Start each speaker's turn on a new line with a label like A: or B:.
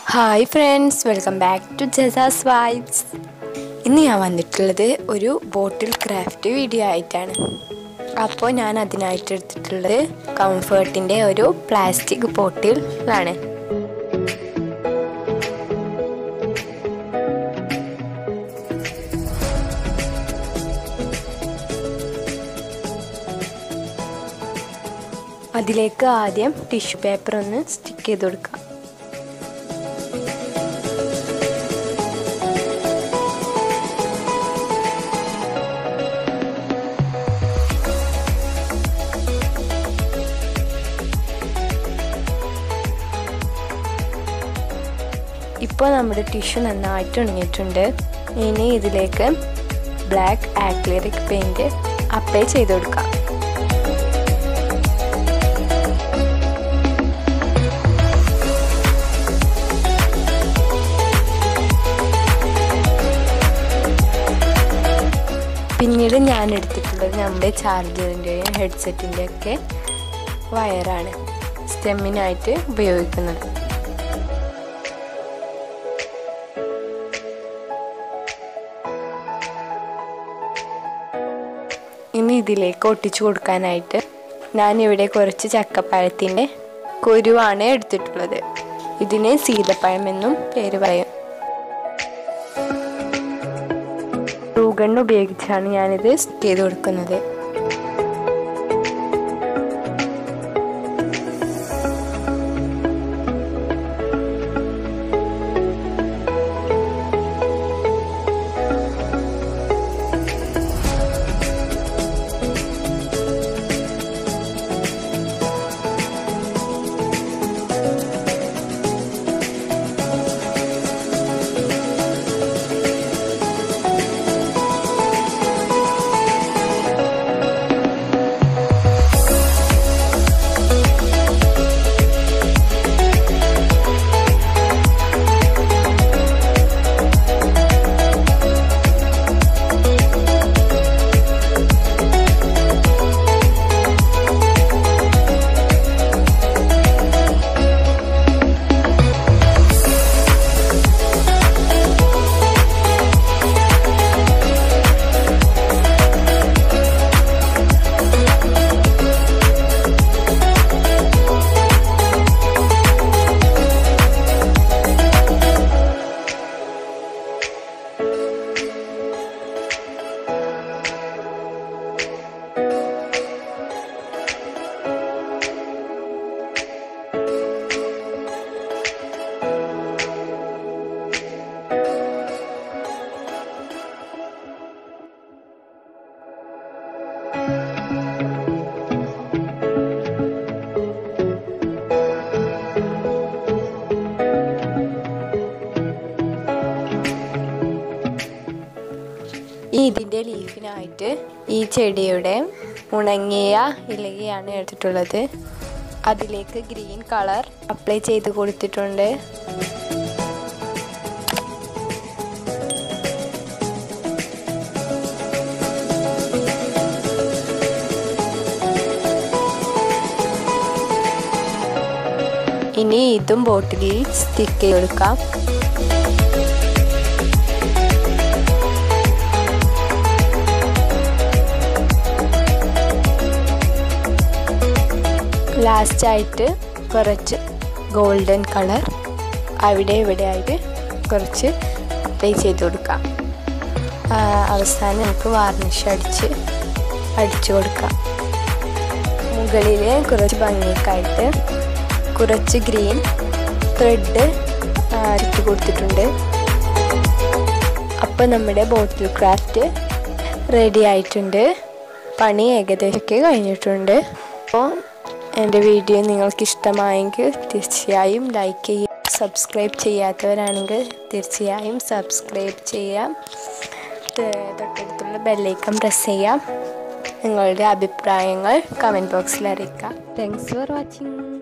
A: Hi friends, welcome back to Jaza's Vibes. ഇന്ന് ഞാൻ വന്നിട്ടുള്ളത് ഒരു ബോട്ടിൽ ക്രാഫ്റ്റ് വീഡിയോ ആയിട്ടാണ്. അപ്പോൾ ഞാൻ അതിനായിട്ട് എടുത്തിട്ടുള്ളത് കംഫർട്ടിൻ്റെ ഒരു പ്ലാസ്റ്റിക് ബോട്ടിലാണ്. അതിലേക്ക് ആദ്യം ടിഷ്യൂ പേപ്പർ ഒന്ന് സ്റ്റിക്ക് ചെയ്ത് കൊടുക്കാം. ഇപ്പോൾ നമ്മുടെ ടിഷ്യൂ നന്നായിട്ട് ഉണങ്ങിയിട്ടുണ്ട്. ഇനി ഇതിലേക്ക് ബ്ലാക്ക് ആക്രിലിക് പെയിൻറ് അപ്ലൈ ചെയ്ത് കൊടുക്കാം. പിന്നീട് ഞാൻ എടുത്തിട്ടുള്ളത് നമ്മുടെ ചാർജറിൻ്റെയും ഹെഡ്സെറ്റിൻ്റെയൊക്കെ വയറാണ് സ്റ്റെമ്മിനായിട്ട് ഉപയോഗിക്കുന്നത്. ഇനി ഇതിലേക്ക് ഒട്ടിച്ചു കൊടുക്കാനായിട്ട് ഞാനിവിടെ കുറച്ച് ചക്കപ്പഴത്തിൻ്റെ കുരുവാണ് എടുത്തിട്ടുള്ളത്. ഇതിന് സീതപ്പഴം എന്നും പേര് പറയും. ഗ്ലൂഗൺ ഉപയോഗിച്ചാണ് ഞാനിത് സ്റ്റിക്ക് ചെയ്ത് കൊടുക്കുന്നത്. ഇതിൻ്റെ ലീഫിനായിട്ട് ഈ ചെടിയുടെ ഉണങ്ങിയ ഇലയാണ് എടുത്തിട്ടുള്ളത്. അതിലേക്ക് ഗ്രീൻ കളർ അപ്ലൈ ചെയ്ത് കൊടുത്തിട്ടുണ്ട്. ഇനി ഇതും ബോട്ടിലിൽ സ്റ്റിക്ക് ചെയ്ത് കൊടുക്കാം. ലാസ്റ്റായിട്ട് കുറച്ച് ഗോൾഡൻ കളർ അവിടെ ഇവിടെ ആയിട്ട് കുറച്ച് അപ്ലൈ ചെയ്ത് കൊടുക്കാം. അവസാനം നമുക്ക് വാർണിഷ് അടിച്ചു കൊടുക്കാം. മുകളിൽ കുറച്ച് ഭംഗിയൊക്കെയായിട്ട് കുറച്ച് ഗ്രീൻ ത്രെഡ് ചുറ്റി കൊടുത്തിട്ടുണ്ട്. അപ്പോൾ നമ്മുടെ ബോട്ടിൽ ക്രാഫ്റ്റ് റെഡി ആയിട്ടുണ്ട്. പണി ഏകദേശമൊക്കെ കഴിഞ്ഞിട്ടുണ്ട്. അപ്പോൾ എൻ്റെ വീഡിയോ നിങ്ങൾക്ക് ഇഷ്ടമായെങ്കിൽ തീർച്ചയായും ലൈക്ക് ചെയ്യുക. സബ്സ്ക്രൈബ് ചെയ്യാത്തവരാണെങ്കിൽ തീർച്ചയായും സബ്സ്ക്രൈബ് ചെയ്യാം. തൊട്ടടുത്തുള്ള ബെല്ലൈക്കൺ പ്രസ് ചെയ്യാം. നിങ്ങളുടെ അഭിപ്രായങ്ങൾ കമൻറ്റ് ബോക്സിൽ അറിയിക്കാം. Thanks for watching.